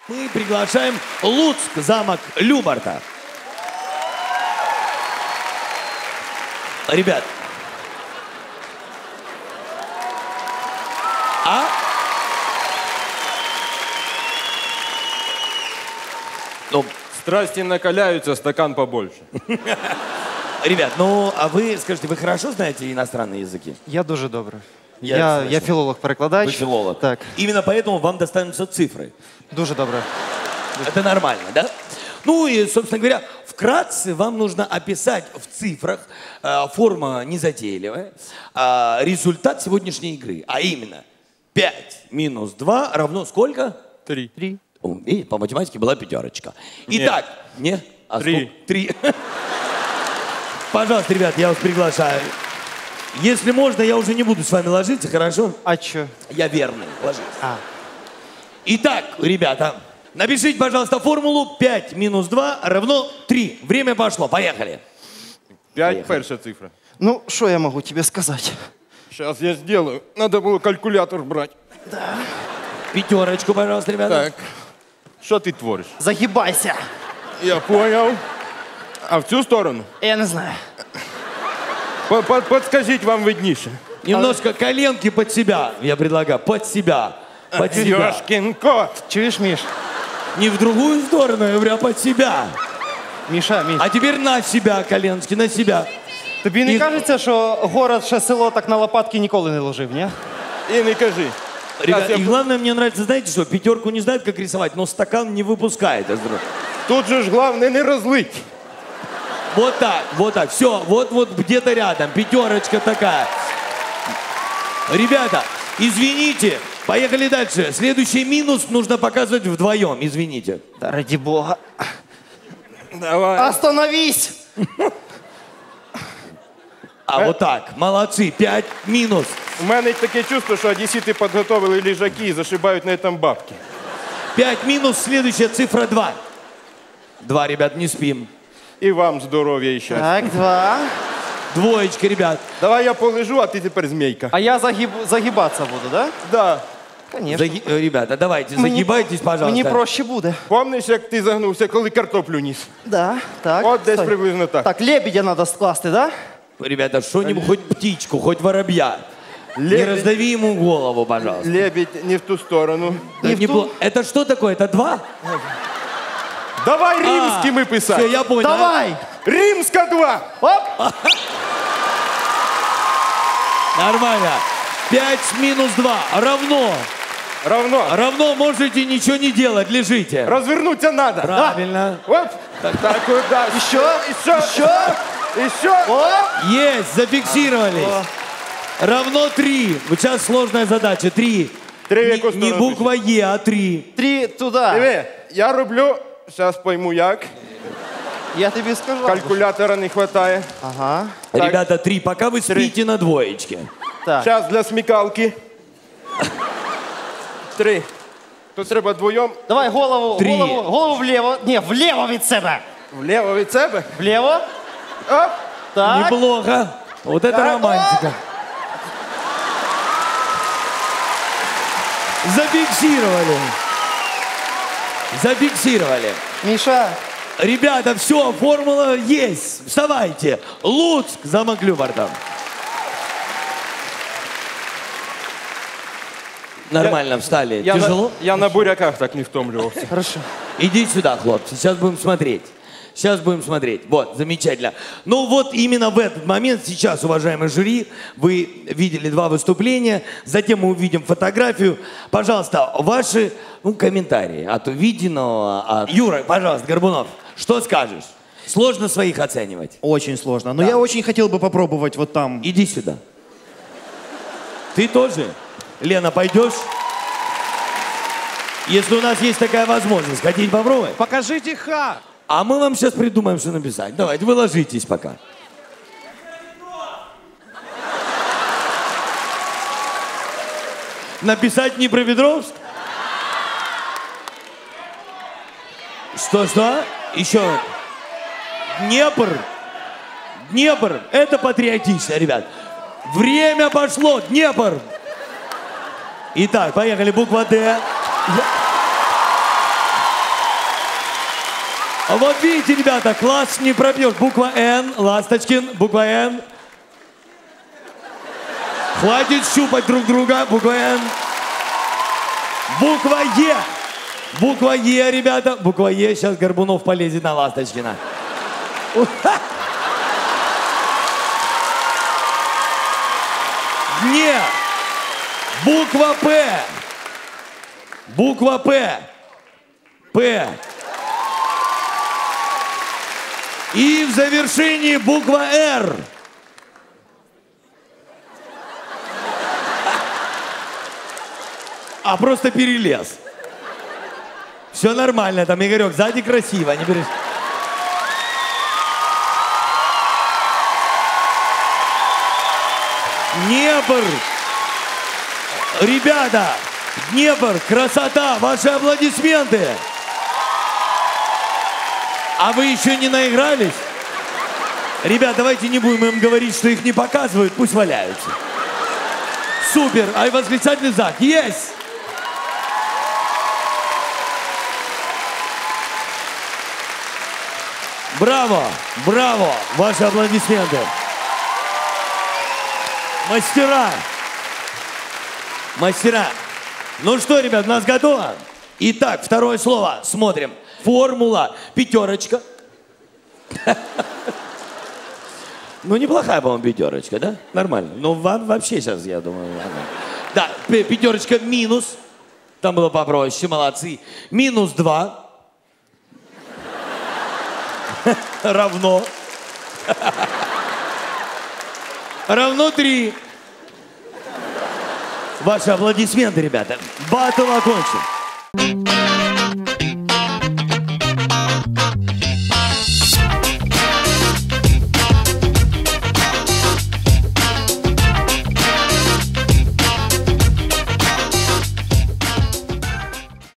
Мы приглашаем Луцк, замок Любарта. Ребят. Ну, страсти накаляются, стакан побольше. Ребят, ну, а вы, скажите, вы хорошо знаете иностранные языки? Я дуже добре. Я філолог-перекладач. Вы филолог. Так. Именно поэтому вам достанутся цифры. Дуже добре. Это нормально, да? Ну и, собственно говоря, вкратце вам нужно описать в цифрах, форма незатейливая, результат сегодняшней игры. А именно, 5 минус 2 равно сколько? 3. 3. И по математике была пятерочка. Итак, не? 3. 3. Пожалуйста, ребят, я вас приглашаю. Если можно, я уже не буду с вами ложиться, хорошо? А чё? Я верный, ложись. Итак, ребята, напишите, пожалуйста, формулу 5 минус 2 равно 3. Время пошло, поехали. 5 перша цифра. Ну, что я могу тебе сказать? Сейчас я сделаю. Надо было калькулятор брать. Да. Пятерочку, пожалуйста, ребята. Так. Что ты творишь? Загибайся. Я понял. А в цю сторону? Я не знаю. Подскажите, вам видніше. Немножко коленки под себя, я предлагаю, под себя. Под себя. Ёшкин кот. Чуешь, Миш? Не в другую сторону, я говорю, а под себя. Міша, А теперь на себя, коленочки, на себя. Тобі не кажеться, що город, ще село так на лопатки ніколи не ложив, ні? И не кажи. Ребят, и главное, мне нравится, знаете что, пятерку не знает, как рисовать, но стакан не выпускает. Тут же ж главное не разлить. Вот так, все, вот где-то рядом, пятерочка такая. Ребята, извините, поехали дальше. Следующий минус нужно показывать вдвоем, извините. Да ради бога. Давай. Остановись! Вот так, молодцы, 5 минус. У мене таке чувство, що одесіти підготовили лежаки і зашибають на этом бабки. 5 минус, следующая цифра 2. 2, ребят, не спим. І вам здоров'я і щастя. Так, 2. Двоечка, ребят. Давай я полежу, а ти тепер змійка. А я загибаться буду, да? Да. Конечно. Ребята, давайте, загибайтесь, пожалуйста. Мені проще буде. Помниш, як ти загнувся, коли картоплю ніс? Да, так. От десь Стой. приблизно так. Так, лебедя надо скласти, да? Ребята, что-нибудь, хоть птичку, хоть воробья. Не раздави ему голову, пожалуйста. Лебедь не в ту сторону. Это что такое? Это 2? Давай римськими писати. Все, я понял. Давай! Римська 2. Оп! Нормально. 5 минус 2 равно. Равно можете ничего не делать, лежите. Развернуться надо. Правильно. Оп. Так, да. Еще. Оп! Есть, зафиксировались. Равно 3. Вот сейчас сложная задача. 3. Не буква Е, а 3. 3 туда. Диви, я роблю, зараз пойму як. Я тобі скажу. Калькулятора не хватає. Ага. Так. Ребята, 3. Пока вы спите на двоечке. Так. Зараз для смікалки. 3. Тут треба вдвоєм. Давай голову, 3. голову вліво. Ні, вліво від себе. Вліво від себе. Вліво. Оп. Так. Неплохо. Вот это романтика. Зафиксировали. Зафиксировали. Миша. Ребята, все, формула есть. Вставайте. Луцк, замок Любарта. Нормально встали. Тяжело? Я на буряках так не втомлювався. Хорошо. Иди сюда, хлопцы. Сейчас будем смотреть. Сейчас будем смотреть. Вот, замечательно. Ну вот именно в этот момент, сейчас, уважаемый жюри, вы видели 2 выступления, затем мы увидим фотографию. Пожалуйста, ваши комментарии от увиденного. Юра, пожалуйста, Горбунов, что скажешь? Сложно своих оценивать? Очень сложно. Но я очень хотел бы попробовать вот там. Иди сюда. Ты тоже? Лена, пойдешь? Если у нас есть такая возможность, хотите попробовать? Покажите ха! А мы вам сейчас придумаем, что написать. Давайте, вы ложитесь пока. Написать Днепропетровск? Что? Еще. Днепр. Это патриотично, ребят. Время пошло. Днепр. Итак, поехали. Буква Д. Вот видите, ребята, класс не пробьешь. Буква Н, Ласточкин, буква Н. Хватит щупать друг друга, буква Н. Буква Е. Буква Е, ребята, буква Е. Сейчас Горбунов полезет на Ласточкина. Нет. Буква П. Буква П. П. И в завершении буква Р. А просто перелез. Все нормально, там, Игорек, сзади красиво, не берешь. Днепр. Ребята, Днепр, красота, ваши аплодисменты. А вы еще не наигрались? Ребят, давайте не будем им говорить, что их не показывают, пусть валяются. Супер, а и восклицательный знак, есть! Браво, браво, ваши аплодисменты. Мастера. Мастера. Ну что, ребят, у нас готово? Итак, второе слово. Смотрим. Формула. Пятерочка. Ну, неплохая, по-моему, пятерочка, да? Нормально. Ну, вам вообще сейчас, я думаю, нормально. Да, пятерочка минус. Там было попроще, молодцы. Минус 2. Равно. Равно 3. Ваши аплодисменты, ребята. Баттл окончен.